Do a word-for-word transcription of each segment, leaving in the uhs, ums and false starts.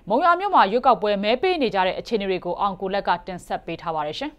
မုံရွာမြို့မှာရွေးကောက်ပွဲမဲပေးနေကြတဲ့အခြေအနေတွေကိုအောင်ကိုလက်ကတင်ဆက်ပေးထားပါတယ်ရှင်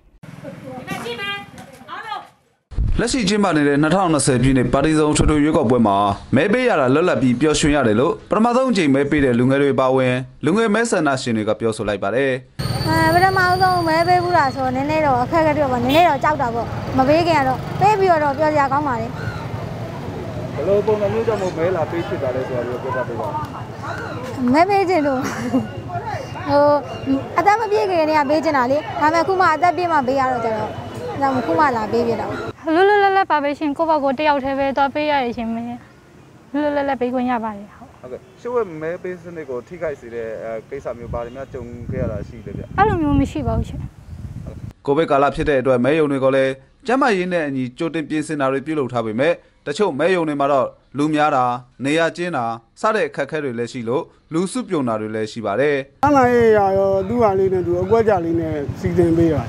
လက်ရှိကျင်းပနေတဲ့၂၀၂၀ပြည့်နှစ်ပါတီစုံထွေထွေရွေးကောက်ပွဲမှာမဲပေးရတာလွတ်လပ်ပြီးပျော်ရွှင်ရတယ်လို့ပထမဆုံးအကြိမ်မဲပေးတဲ့လူငယ်တွေပါဝင်လူငယ်မဲဆန္ဒရှင်တွေကပြောဆိုလိုက်ပါတယ်။အဲပထမဆုံးမဲပေးဘူးလားဆိုတော့နည်းနည်းတော့အခက်အခဲတွေပေါ့နည်းနည်းတော့ကြောက်တာပေါ့မပေးခင်ကတော့ပေးပြီးတော့ပြောစရာကောင်းပါလေ။ဘယ်လိုပုံစံမျိုးကြောင့်မဲလာပေးဖြစ်တာလဲဆိုတာကိုပြောပြပေးပါဦး။မဲပေးခြင်းလို့ဟိုအသက်မပြည့်ခင်တည်းကပေးချင်တာလေဒါပေမဲ့ခုမှအသက်ပြည့်မှပေးရတော့ကြတော့ဒါမှခုမှလာပေးပြတာလွတ်လွတ်လပ်လပ်ပါပဲရှင်ကိုယ့်ဘက်ကိုတယောက်တည်းပဲတော့ပေးရရရှင်မင်းလွတ်လွတ်လပ်လပ်ပေးခွင့်ရပါတယ်ဟုတ်ဟုတ်ကဲ့ရှေ့ဝဲမဲပေးစနစ်ကိုထိခိုက်စေတဲ့ကိစ္စမျိုးပါတယ်များကြုံခဲ့ရတာရှိတယ်ဗျအဲ့လိုမျိုးမရှိပါဘူးရှင်ကိုဗစ်ကာလဖြစ်တဲ့အတွက်မဲယုံတွေကလည်းကျန်းမာရေးနဲ့အညီကြိုတင်ပြင်ဆင်တာတွေပြုလုပ်ထားပေမဲ့တချို့မဲယုံတွေမှာတော့လူများတာနေရာကျင်းတာစတဲ့အခက်အခဲတွေလည်းရှိလို့လူစုပြုံတာတွေလည်းရှိပါတယ်။အမှန်ရေးရရောသူ့ဟာလေးနဲ့သူအကွက်ကြလေးနဲ့စီစဉ်ပေးရတယ်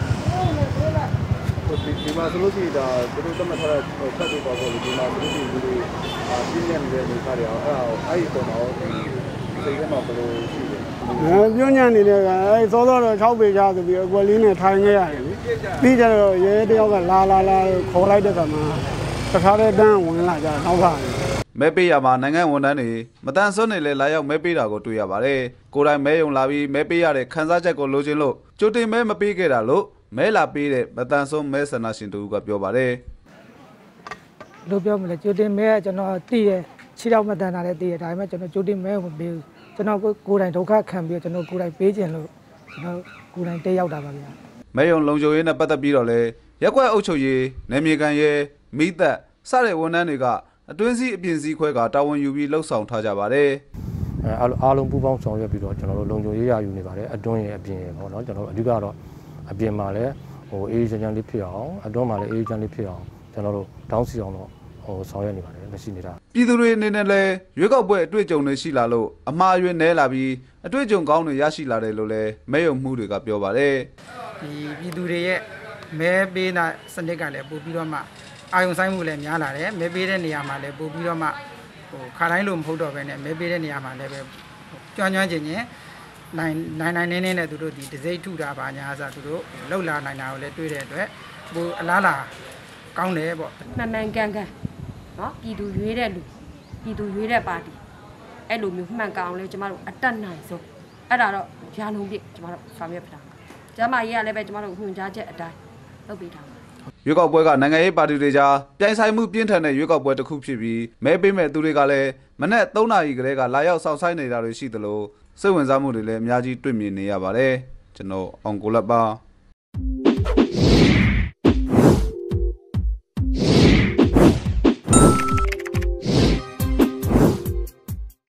ဒီမှာဆိုလို့ရှိရင်ဒါသူတို့သတ်မှတ်ထားတဲ့ဖက်တွေပေါ့ပေါ့ဒီမှာဆိုလို့ရှိရင်ဒီလိုပြင်းရနေတဲ့အနေအထားတွေအောင်အဲ့ဒါအဲ့ဒီပုံမှာစိတ်ထဲမှာဘယ်လိုရှိလဲအဲပြောညံ့နေတဲ့ကအဲစောစောတော့၆ပေချဆိုပြီးအကွက်လေးနဲ့ထိုင်ခဲ့ရတယ်လေပြီးကြတော့ရဲတယောက်ကလာလာလာခေါ်လိုက်တဲ့ကမှာတခါတည်းတန်းဝင်လာကြတော့ပါမဲပေးရမှာနိုင်ငံဝန်ထမ်းတွေမတန်ဆွနေလဲလာရောက်မဲပေးတာကိုတွေ့ရပါတယ်ကိုယ်တိုင်မဲယုံလာပြီးမဲပေးရတဲ့ခန်းစားချက်ကိုလိုချင်လို့ကြိုတင်မဲမပေးခဲ့တာလို့မဲလာပေးတဲ့မတန်ဆုံးမဲဆန္ဒရှင်တူကပြောပါတယ်လို့ပြောမလဲကြိုတင်မဲကကျွန်တော်တည်ရခြေထောက်မတန်တာလည်းတည်ရဒါပေမဲ့ကျွန်တော်ကြိုတင်မဲကိုမပေးဘူးကျွန်တော်ကိုယ်တိုင်ဒုက္ခခံပြီးကျွန်တော်ကိုယ်တိုင်ပေးခြင်းလို့ကျွန်တော်ကိုယ်တိုင်တက်ရောက်တာပါဗျာမဲယုံလုံခြုံရေးနဲ့ပတ်သက်ပြီးတော့လဲရက်ကွက်အုပ်ချုပ်ရေးနယ်မြေခံရဲမိသက်စတဲ့ဝန်ထမ်းတွေကအတွင်းစည်းအပြင်စည်းခွဲကတာဝန်ယူပြီးလှုပ်ဆောင်ထားကြပါတယ်အဲအားလုံးပူးပေါင်းဆောင်ရွက်ပြီးတော့ကျွန်တော်တို့လုံခြုံရေးရယူနေပါတယ်အတွင်းရဲ့အပြင်ပေါ့နော်ကျွန်တော်တို့အဓိကတော့အပြင်မှာလည်းဟိုအေးချမ်းချမ်းလေးဖြစ်အောင်အတွန်းမှာလည်းအေးချမ်းလေးဖြစ်အောင်ကျွန်တော်တို့တောင်းစီအောင်တော့ဟိုဆောင်ရွက်နေပါတယ်လက်ရှိနေတာပြည်သူတွေအနေနဲ့လည်းရွေးကောက်ပွဲအတွေ့အကြုံတွေရှိလာလို့အမှားအယွင်းနဲလာပြီးအတွေ့အကြုံကောင်းတွေရရှိလာတယ်လို့လည်းမဲယုံမှုတွေကပြောပါတယ်ဒီပြည်သူတွေရဲ့မဲပေးတာစနစ်ကလည်းပို့ပြီးတော့မှအာရုံစိုင်းမှုလည်းများလာတယ်မဲပေးတဲ့နေရာမှာလည်းပို့ပြီးတော့မှဟိုခါတိုင်းလိုမဟုတ်တော့ဘဲနဲ့မဲပေးတဲ့နေရာမှာလည်းပဲကြွမ်းကြွမ်းချင်းချင်းနိုင်နိုင်နိုင်နေနေနဲ့သူတို့ဒီဒစိမ့်ထုတာပါညာဆိုသူတို့လှုပ်လာနိုင်တာကိုလည်းတွေ့တဲ့အတွက်ဟိုအလားလာကောင်းတယ်ပေါ့မှန်မှန်ကန်ကန်နော်ပြည်သူရွေးတဲ့လူပြည်သူရွေးတဲ့ပါတီအဲ့လိုမျိုးမှန်ကန်အောင်လဲကျမတို့အတက်နိုင်ဆုံးအဲ့ဒါတော့ရာလုံးပြည့်ကျမတို့ဆောင်ရွက်ပြတာကျမကြီးကလည်းပဲကျမတို့ညွှန်ကြားချက်အတိုင်းလုပ်ပေးထားပါရွေးကောက်ပွဲကနိုင်ငံရေးပါတီတွေကြားပြိုင်ဆိုင်မှုပြင်းထန်တဲ့ရွေးကောက်ပွဲတစ်ခုဖြစ်ပြီးမဲပေးမဲ့သူတွေကလည်းမနက်သုံးနာရီကလေးကလာရောက်စောင့်ဆိုင်းနေတာတွေရှိသလိုစိတ်ဝင်စားမှုတွေလည်းအများကြီးတွေ့မြင်နေရပါတယ်ကျွန်တော်အောင်ကိုလက်ပါ